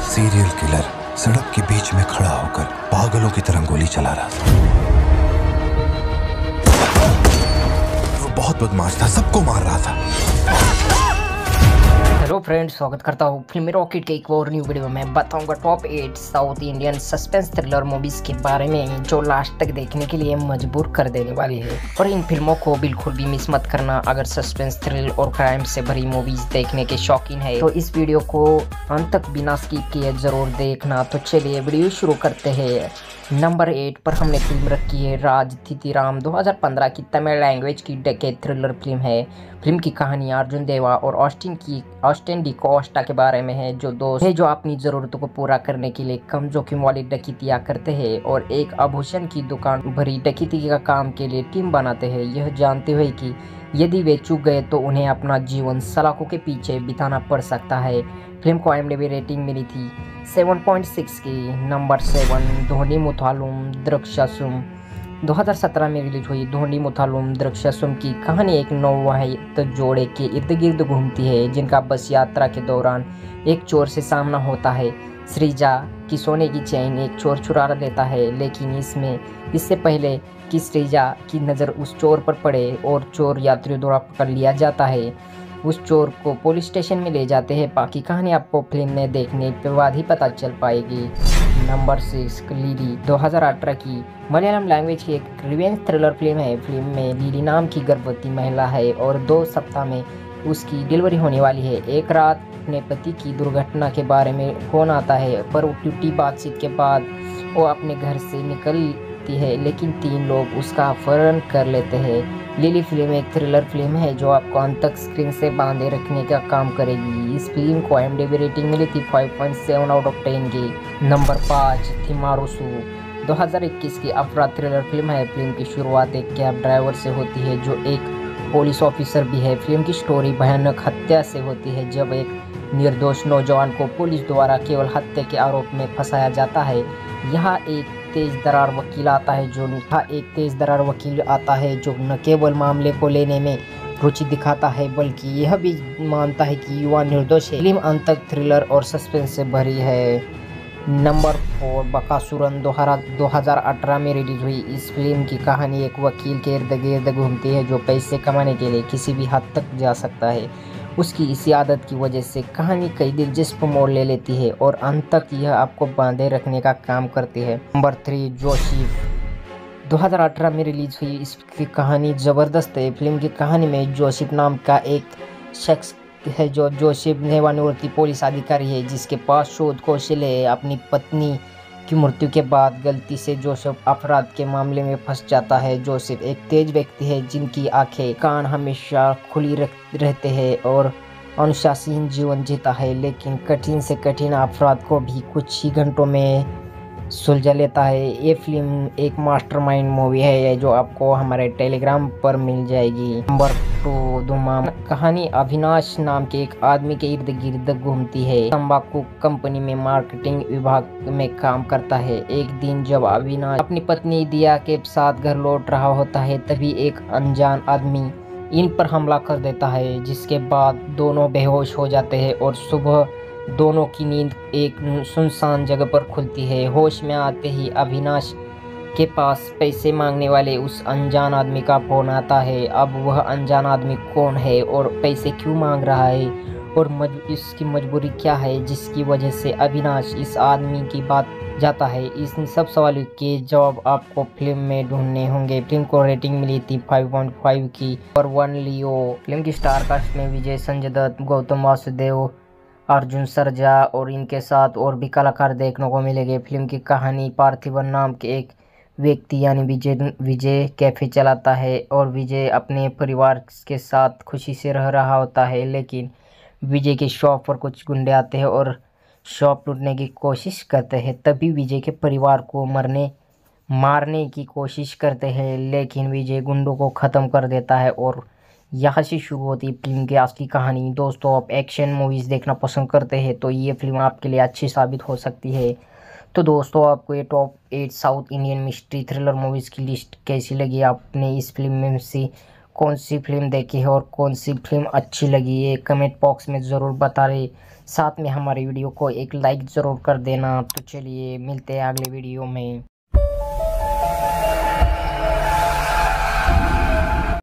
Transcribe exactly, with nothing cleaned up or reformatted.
Serial killer सड़क के बीच में खड़ा होकर पागलों की तरह गोली चला रहा था। वो बहुत बदमाश था, सबको मार रहा था। हेलो फ्रेंड्स, स्वागत करता हूँ फिल्मी रॉकेट के एक और न्यू वीडियो में। बताऊंगा top eight south Indian suspense thriller movies के बारे में जो लास्ट तक देखने के लिए मजबूर कर देने वाली है। और इन फिल्मों को बिल्कुल भी मिस मत करना अगर सस्पेंस थ्रिल और क्राइम से भरी मूवीज देखने के शौकीन है। तो इस वीडियो को अंत तक बिना स्किप किए जरूर देखना। तो चलिए वीडियो शुरू करते हैं। नंबर एट पर हमने फिल्म रखी है राज थीथीराम। दो हज़ार पंद्रह की तमिल लैंग्वेज की डेकेड थ्रिलर फिल्म है। फिल्म की कहानी अर्जुन देवा और ऑस्टिन की ऑस्टिन डी कोस्टा के बारे में है, जो दोस्त है जो अपनी ज़रूरतों को पूरा करने के लिए कम जोखिम वाली डकैतियाँ करते हैं और एक आभूषण की दुकान भरी डकैती का काम के लिए टीम बनाते हैं, यह जानते हुए कि यदि वे चूक गए तो उन्हें अपना जीवन सलाखों के पीछे बिताना पड़ सकता है। फिल्म को आईएमडीबी रेटिंग मिली थी सात पॉइंट छह की। नंबर सेवन धोनी मुथालुम द्रक्षासुम। दो हज़ार सत्रह में रिलीज हुई धोनी मुथालुम द्रक्षासुम की कहानी एक नवविवाहित जोड़े के इर्द गिर्द घूमती है, जिनका बस यात्रा के दौरान एक चोर से सामना होता है। श्रीजा की सोने की चेन एक चोर चुरा लेता है, लेकिन इसमें इससे पहले कि श्रीजा की नज़र उस चोर पर पड़े और चोर यात्रियों द्वारा पकड़ लिया जाता है, उस चोर को पुलिस स्टेशन में ले जाते हैं। बाकी कहानी आपको फिल्म में देखने के बाद ही पता चल पाएगी। Number six Lilli. दो हज़ार अठारह की मलयालम लैंग्वेज की एक रिवेंज थ्रिलर फिल्म है। फिल्म में लिली नाम की गर्भवती महिला है और दो सप्ताह में उसकी डिलीवरी होने वाली है। एक रात अपने पति की दुर्घटना के बारे में फोन आता है, पर टूटी बातचीत के बाद वो अपने घर से निकलती है, लेकिन तीन लोग उसका अपहरण कर लेते हैं। लिली फिल्म एक थ्रिलर फिल्म है जो आपको अंत तक स्क्रीन से बांधे रखने का काम करेगी। इस फिल्म को आईएमडीबी रेटिंग मिली थी पाँच पॉइंट सात आउट ऑफ दस की। नंबर पाँच थिमारुसु। दो हज़ार इक्कीस की अपराध थ्रिलर फिल्म है। फिल्म की शुरुआत एक कैब ड्राइवर से होती है जो एक पुलिस ऑफिसर भी है। फिल्म की स्टोरी भयानक हत्या से होती है, जब एक निर्दोष नौजवान को पुलिस द्वारा केवल हत्या के आरोप में फंसाया जाता है। यहाँ एक तेज दरार वकील आता है जो यहाँ एक तेज दरार वकील आता है जो न केवल मामले को लेने में रुचि दिखाता है बल्कि यह भी मानता है कि युवा निर्दोष है। फिल्म अंत तक थ्रिलर और सस्पेंस से भरी है। Number four Bakasuran. दो हज़ार अठारह में रिलीज हुई इस फिल्म की कहानी एक वकील के इर्द गिर्द घूमती है जो पैसे कमाने के लिए किसी भी हद तक जा सकता है। उसकी इसी आदत की वजह से कहानी कई दिलचस्प मोड़ ले लेती है और अंत तक यह आपको बांधे रखने का काम करती है। Number three Joseph. दो हज़ार अठारह में रिलीज हुई इसकी कहानी ज़बरदस्त है। फिल्म की कहानी में जोशिफ नाम का एक शख्स है जो जोशिफ सेवानिवृत्ति पुलिस अधिकारी है जिसके पास शोध कौशल है। अपनी पत्नी की मृत्यु के बाद गलती से जोसेफ अपराध के मामले में फंस जाता है। जोसेफ एक तेज व्यक्ति है जिनकी आंखें कान हमेशा खुली रहते हैं और अनुशासीन जीवन जीता है, लेकिन कठिन से कठिन अपराध को भी कुछ ही घंटों में सुलझा लेता है। ये फिल्म एक मास्टरमाइंड मूवी है जो आपको हमारे टेलीग्राम पर मिल जाएगी। नंबर टू धुमाम। कहानी अविनाश नाम के एक आदमी के इर्द गिर्द घूमती है। तंबाकू कंपनी में मार्केटिंग विभाग में काम करता है। एक दिन जब अविनाश अपनी पत्नी दिया के साथ घर लौट रहा होता है, तभी एक अनजान आदमी इन पर हमला कर देता है, जिसके बाद दोनों बेहोश हो जाते हैं और सुबह दोनों की नींद एक सुनसान जगह पर खुलती है। होश में आते ही अविनाश के पास पैसे मांगने वाले उस अनजान आदमी का फोन आता है। अब वह अनजान आदमी कौन है और पैसे क्यों मांग रहा है और मज, इसकी मजबूरी क्या है जिसकी वजह से अविनाश इस आदमी की बात जाता है। इस सब सवालों के जवाब आपको फिल्म में ढूंढने होंगे। फिल्म को रेटिंग मिली थी पाँच पॉइंट पाँच की। और वन लियो। फिल्म की स्टार कास्ट में विजय, संजय दत्त, गौतम वासुदेव, अर्जुन सरजा और इनके साथ और भी कलाकार देखने को मिलेंगे। फिल्म की कहानी पार्थिवन नाम के एक व्यक्ति यानी विजय विजय कैफे चलाता है और विजय अपने परिवार के साथ खुशी से रह रहा होता है, लेकिन विजय के शॉप पर कुछ गुंडे आते हैं और शॉप लूटने की कोशिश करते हैं। तभी विजय के परिवार को मरने मारने की कोशिश करते हैं, लेकिन विजय गुंडों को ख़त्म कर देता है और यहाँ से शुरू होती है फिल्म की असली कहानी। दोस्तों, आप एक्शन मूवीज़ देखना पसंद करते हैं तो ये फिल्म आपके लिए अच्छी साबित हो सकती है। तो दोस्तों, आपको ये top eight south Indian mystery thriller movies की लिस्ट कैसी लगी? आपने इस फिल्म में से कौन सी फिल्म देखी है और कौन सी फिल्म अच्छी लगी है कमेंट बॉक्स में ज़रूर बता रहे। साथ में हमारी वीडियो को एक लाइक ज़रूर कर देना। तो चलिए मिलते हैं अगले वीडियो में।